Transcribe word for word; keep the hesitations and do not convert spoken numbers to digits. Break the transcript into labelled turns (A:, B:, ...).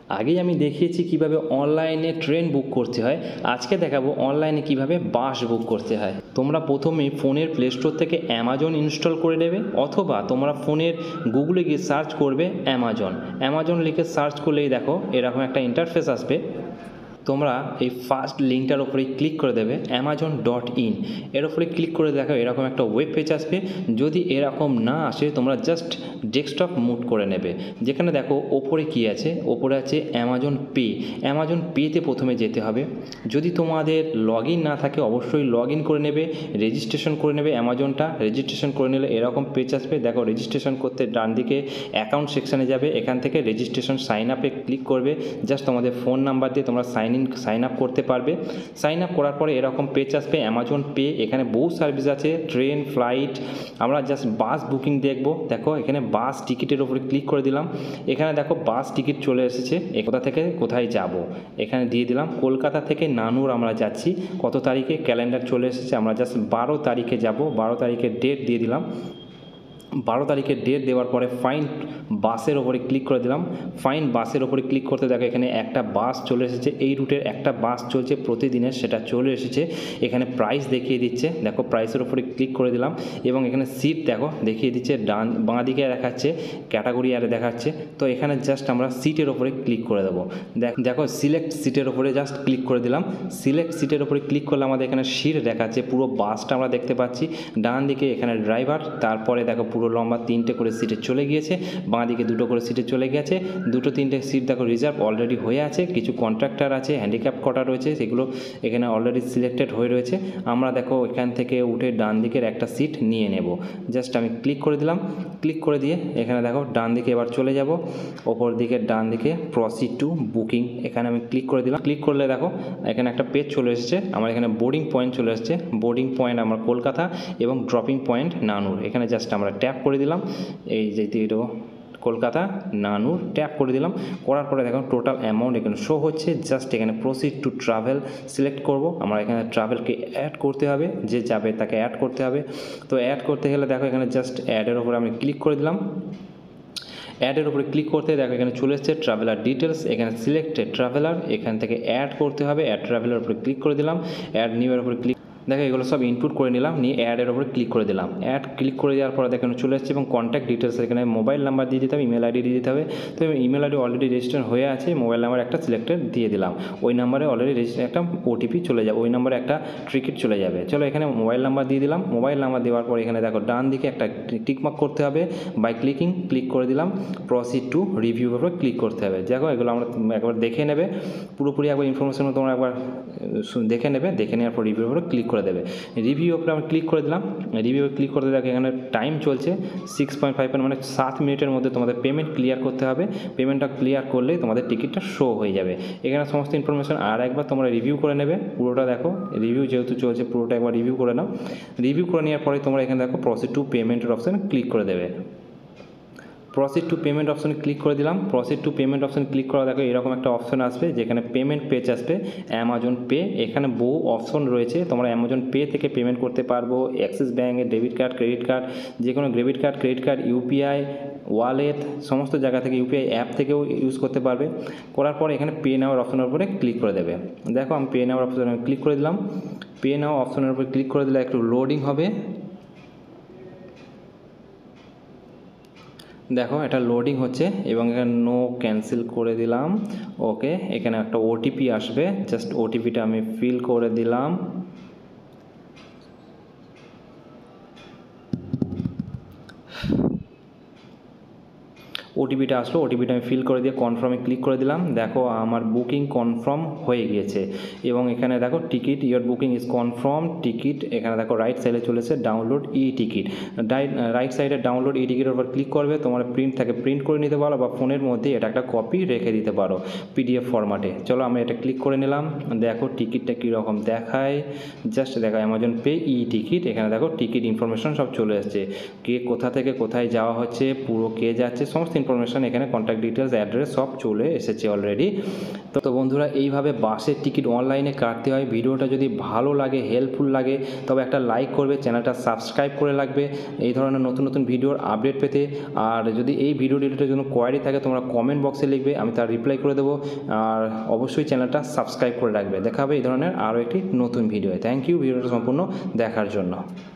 A: আগেই আমি দেখিয়েছি কিভাবে অনলাইনে ট্রেন বুক করতে হয়, আজকে দেখাবো অনলাইনে কিভাবে বাস বুক করতে হয়। তোমরা প্রথমে ফোনের প্লে স্টোর থেকে অ্যামাজন ইনস্টল করে নেবে, অথবা তোমরা ফোনের গুগলে গিয়ে সার্চ করবে অ্যামাজন। অ্যামাজন লিখে সার্চ করলেই দেখো এরকম একটা ইন্টারফেস আসবে। তোমরা এই ফার্স্ট লিঙ্কটার ওপরে ক্লিক করে দেবে অ্যামাজন ডট ইন, এর ওপরে ক্লিক করে দেখো এরকম একটা ওয়েব পেজ আসবে। যদি এরকম না আসে তোমরা জাস্ট ডেস্কটপ মুড করে নেবে। যেখানে দেখো ওপরে কি আছে, ওপরে আছে অ্যামাজন পে। অ্যামাজন পেতে প্রথমে যেতে হবে। যদি তোমাদের লগ ইন না থাকে অবশ্যই লগ ইন করে নেবে, রেজিস্ট্রেশন করে নেবে অ্যামাজনটা। রেজিস্ট্রেশন করে নিলে এরকম পেজ আসবে। দেখো রেজিস্ট্রেশন করতে ডান দিকে অ্যাকাউন্ট সেকশানে যাবে, এখান থেকে রেজিস্ট্রেশন সাইন আপে ক্লিক করবে। জাস্ট তোমাদের ফোন নাম্বার দিয়ে তোমরা সাইন ইন সাইন আপ করতে পারবে। সাইন আপ করার পরে এরকম পেজ আসবে অ্যামাজন পে। এখানে বহু সার্ভিস আছে, ট্রেন, ফ্লাইট। আমরা জাস্ট বাস বুকিং দেখব। দেখো এখানে বাস টিকিটের উপরে ক্লিক করে দিলাম। এখানে দেখো বাস টিকিট চলে এসেছে, কোথা থেকে কোথায় যাব এখানে দিয়ে দিলাম। কলকাতা থেকে নানুর আমরা যাচ্ছি, কত তারিখে ক্যালেন্ডার চলে এসেছে, আমরা জাস্ট বারো তারিখে যাব। বারো তারিখের ডেট দিয়ে দিলাম। বারো তারিখের ডেট দেওয়ার পরে ফাইন বাসের ওপরে ক্লিক করে দিলাম। ফাইন বাসের ওপরে ক্লিক করতে দেখো এখানে একটা বাস চলে এসেছে। এই রুটের একটা বাস চলছে প্রতিদিনের, সেটা চলে এসেছে। এখানে প্রাইস দেখিয়ে দিচ্ছে, দেখো প্রাইসের ওপরে ক্লিক করে দিলাম। এবং এখানে সিট দেখো দেখিয়ে দিচ্ছে, ডান বাঁ দিকে দেখাচ্ছে, ক্যাটাগরি আরে দেখাচ্ছে। তো এখানে জাস্ট আমরা সিটের ওপরে ক্লিক করে দেবো। দেখো সিলেক্ট সিটের ওপরে জাস্ট ক্লিক করে দিলাম। সিলেক্ট সিটের ওপরে ক্লিক করলে আমাদের এখানে সিট দেখাচ্ছে, পুরো বাসটা আমরা দেখতে পাচ্ছি। ডান দিকে এখানে ড্রাইভার, তারপরে দেখো পুরো লম্বা তিনটে করে সিটে চলে গিয়েছে, বাঁ দিকে দুটো করে সিটে চলে গেছে। দুটো তিনটে সিট দেখো রিজার্ভ অলরেডি হয়ে আছে। কিছু কন্ট্রাক্টর আছে, হ্যান্ডিক্যাপ কটা রয়েছে, সেগুলো এখানে অলরেডি সিলেক্টেড হয়ে রয়েছে। আমরা দেখো এখান থেকে উঠে ডান দিকের একটা সিট নিয়ে নেব। জাস্ট আমি ক্লিক করে দিলাম। ক্লিক করে দিয়ে এখানে দেখো ডান দিকে এবার চলে যাব। ওপর দিকে ডান দিকে প্রসিড টু বুকিং, এখানে আমি ক্লিক করে দিলাম। ক্লিক করলে দেখো এখানে একটা পেজ চলে এসেছে। আমার এখানে বোর্ডিং পয়েন্ট চলে এসেছে। বোর্ডিং পয়েন্ট আমার কলকাতা এবং ড্রপিং পয়েন্ট নানুর। এখানে জাস্ট আমরা ট্যাপ করে দিলাম। এই যে কলকাতা নানুর ট্যাপ করে দিলাম। করার পরে দেখো টোটাল অ্যামাউন্ট এখানে শো হচ্ছে। জাস্ট এখানে প্রসিড টু ট্রাভেল সিলেক্ট করব। আমরা এখানে ট্রাভেলকে অ্যাড করতে হবে, যে যাবে তাকে অ্যাড করতে হবে। তো অ্যাড করতে গেলে দেখো এখানে জাস্ট অ্যাডের ওপরে আমি ক্লিক করে দিলাম। অ্যাডের উপরে ক্লিক করতে দেখো এখানে চলে এসছে ট্রাভেলার ডিটেলস। এখানে সিলেক্টেড ট্রাভেলার, এখান থেকে অ্যাড করতে হবে। অ্যাড ট্রাভেলার উপরে ক্লিক করে দিলাম। অ্যাড নিউয়ের উপরে ক্লিক, দেখো এগুলো সব ইনপুট করে নিলাম, নিয়ে অ্যাডের ওপরে ক্লিক করে দিলাম। অ্যাড ক্লিক করে দেওয়ার পরে দেখেন চলে এসেছে এবং কন্ট্যাক্ট ডিটেলস, এখানে মোবাইল নাম্বার দিয়ে দিতে হবে, ইমেল আইডি দিয়ে দিতে হবে। তো ইমেল আইডি অলরেডি রেজিস্টার হয়ে আছে, মোবাইল নাম্বার একটা সিলেক্টেড দিয়ে দিলাম। ওই নাম্বারে অলরেডি রেজিস্টার একটা ওটিপি চলে যাবে, ওই নাম্বারে একটা টিকিট চলে যাবে। চলো এখানে মোবাইল নাম্বার দিয়ে দিলাম। মোবাইল নাম্বার দেওয়ার পর এখানে দেখো ডান দিকে একটা টিকমার্ক করতে হবে বাই ক্লিকিং, ক্লিক করে দিলাম। প্রসিড টু রিভিউ উপরে ক্লিক করতে হবে। দেখো এগুলো আমরা একবার দেখে নেবে, পুরোপুরি একবার ইনফরমেশন তোমরা একবার দেখে নেবে। দেখে নেওয়ার পর রিভিউ উপরে ক্লিক করে দেবে। রিভিউ উপরে আমি ক্লিক করে দিলাম। রিভিউ ক্লিক করতে দেখো এখানে টাইম চলছে সিক্স পয়েন্ট ফাইভ মানে সাত মিনিটের মধ্যে তোমাদের পেমেন্ট ক্লিয়ার করতে হবে। পেমেন্টটা ক্লিয়ার করলেই তোমাদের টিকিটটা শো হয়ে যাবে। এখানে সমস্ত ইনফরমেশন আর একবার তোমরা রিভিউ করে নেবে পুরোটা। দেখো রিভিউ যেহেতু চলছে পুরোটা একবার রিভিউ করে নাও। রিভিউ করে নেওয়ার পরে তোমরা এখানে দেখো প্রসিড টু পেমেন্টের অপশানে ক্লিক করে দেবে। প্রসিড টু পেমেন্ট অপশানে ক্লিক করে দিলাম। প্রসিড টু পেমেন্ট অপশানে ক্লিক করা দেখো এরকম একটা অপশন আসবে, যেখানে পেমেন্ট পেজ আসবে অ্যামাজন পে। এখানে বহু অপশন রয়েছে, তোমরা অ্যামাজন পে থেকে পেমেন্ট করতে পারবো। অ্যাক্সিস ব্যাঙ্কের ডেবিট কার্ড, ক্রেডিট কার্ড, যে কোনো debit card, credit card, UPI wallet, সমস্ত জায়গা থেকে ইউপিআই অ্যাপ থেকেও ইউজ করতে পারবে। করার পর এখানে পে নাওয়ার অপশনের উপরে ক্লিক করে দেবে। দেখো আমি পে নাওয়ার অপশনে ক্লিক করে দিলাম। পে নাও অপশনের উপরে ক্লিক করে দিলে একটু লোডিং হবে। দেখো এটা লোডিং হচ্ছে এবং এখানে নো ক্যান্সেল করে দিলাম। ওকে, এখানে একটা ওটিপি আসবে, জাস্ট ওটিপিটা আমি ফিল করে দিলাম। ওটিপিটা আসলো, ওটিপিটা আমি ফিল করে দিয়ে কনফার্মে ক্লিক করে দিলাম। দেখো আমার বুকিং কনফার্ম হয়ে গিয়েছে এবং এখানে দেখো ticket your booking is confirm ticket. এখানে দেখো রাইট সাইডে চলেছে ডাউনলোড ই টিকিট। রাইট সাইডে ডাউনলোড ই টিকিটের উপর ক্লিক করবে। তোমার প্রিন্ট থাকে প্রিন্ট করে নিতে পারো, বা ফোনের মধ্যে এটা একটা কপি রেখে দিতে পারো পিডিএফ ফরম্যাটে। চলো আমি এটা ক্লিক করে নিলাম। দেখো টিকিটটা কীরকম দেখায়, জাস্ট দেখো অ্যামাজন পে ই টিকিট। এখানে দেখো টিকিট ইনফরমেশন সব চলে আসছে, কে কোথা থেকে কোথায় যাওয়া হচ্ছে, পুরো কে যাচ্ছে, সমস্ত ইনফরমেশান এখানে কন্ট্যাক্ট ডিটেলস অ্যাড্রেস সব চলে এসেছে অলরেডি। তো তো বন্ধুরা এইভাবে বাসের টিকিট অনলাইনে কাটতে হয়। ভিডিওটা যদি ভালো লাগে, হেল্পফুল লাগে, তবে একটা লাইক করবে, চ্যানেলটা সাবস্ক্রাইব করে রাখবে এই ধরনের নতুন নতুন ভিডিওর আপডেট পেতে। আর যদি এই ভিডিও রিলেটেড কোনো কোয়ারি থাকে তোমরা কমেন্ট বক্সে লিখবে, আমি তার রিপ্লাই করে দেবো। আর অবশ্যই চ্যানেলটা সাবস্ক্রাইব করে রাখবে। দেখা হবে এই ধরনের আরও একটি নতুন ভিডিও। থ্যাংক ইউ ভিডিওটা সম্পূর্ণ দেখার জন্য।